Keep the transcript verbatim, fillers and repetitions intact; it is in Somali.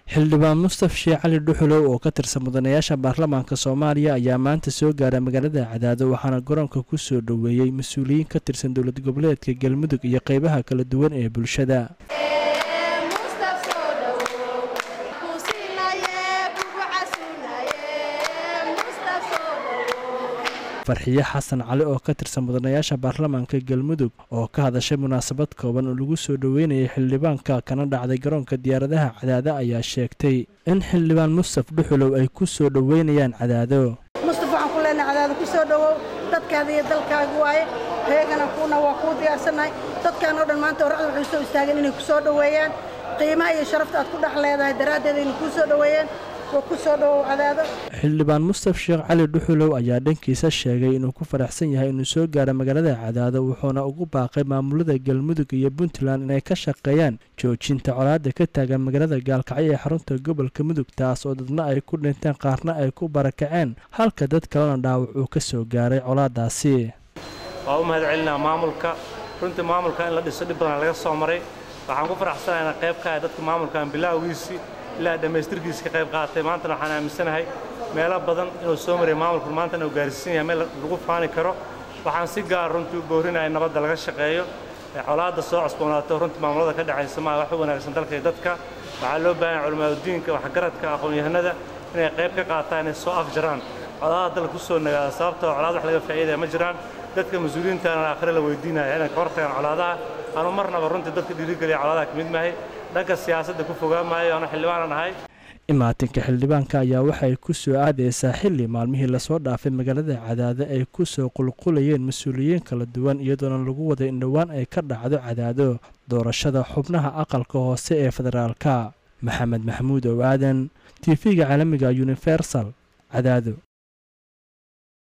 xildhibaan Mustaf Sheekh Cali Dhuxulow oo ka tirsan mudanayaasha baarlamaanka Soomaaliya ayaa maanta soo gaaray magaalada Cadaado waxaana garoonka ku soo dhaweeyay mas'uuliyiin ka tirsan dowlad goboleedka Galmudug iyo qaybaha kala duwan ee bulshada. farxiye xasan cali oo ka tirsan mudanayaasha baarlamaanka Galmudug oo ka hadashay munaasabad kooban oo lagu soo dhaweynayay xildhibaanka kana dhacday garoonka diyaaradaha Cadaado ayaa sheegtay in xildhibaan Mustaf Dhuxulow ay ku soo dhaweynayaan Cadaado. Mustaf waxaan ku leenahay Cadaado ku soo dhawow dadkaada iyo dalkaaga waaye heegana kuna waa ku diyaarsanahay dadkan oo dhan maanta warqad waxay soo istaageen inay ku soo dhaweeyaan qiimaha iyo sharafta aad ku dhax leedahay daraadeed inay ku soo dhaweeyaan xildhibaan Mustaf Sheekh Cali Dhuxulow ayaa dhankiisa sheegay inuu ku faraxsan yahay inuu soo gaaro magaalada Cadaado wuxuuna ugu baaqay maamulada Galmudug iyo Puntland inay ka shaqeeyaan joojinta colaadda ka taagan magaalada Gaalkacyo ee xarunta gobolka Mudug taas oo dadna ay ku dhinteen qaarna ay ku barakaceen halka dad kalena dhaawac uu ka soo gaaray colaadaasi. waa u mahadcelinaa maamulka runtii maamulka in la dhiso dhib badan laga soo maray waxaan ku faraxsanahay qayb ka ah dadka maamulkan bilaawgiisii ilaa dhamaystirkiisa ka qayb qaatay maanta waxaan aaminsanahay meelo badan inuu soo maray maamulku maanta inuu gaarsiin yahay meel lagu faani karo waxaan si gaar runtii u boorinahay nabadda laga shaqeeyo colaadda soo cusboonaato runtii maamulada ka dhacaysa ma wax u wanaagsan dalka iyo dadka waxaa loo baahan yahay culimada diinka waxgaradka aqoon-yahanada inay qayb ka qaataan inay soo afjaraan colaadaha dalka ku soo nagaada sababtoo colaad wax laga faa'iidaya ma jiraan dadka mas'uuliyiintaana aakhire la weydiinaya inay ka hortagaan colaadaha aanu marnaba runtii dadka dhiirigeliya colaadaha ka mid maahay dhanka siyaasadda ku fogaamayo ana xildhibaan ahay. imaatinka xildhibaanka ayaa waxay ku soo aadaysaa xilli maalmihii lasoo dhaafay magaalada Cadaado ay ku soo qulqulayeen mas'uuliyiin kala duwan iyadoona lagu waday in dhowaan ay ka dhacdo Cadaado doorashada xubnaha aqalka hoose ee federaalka. Maxamed Maxamuud oo aadan T V-ga caalamiga Universal Cadaado.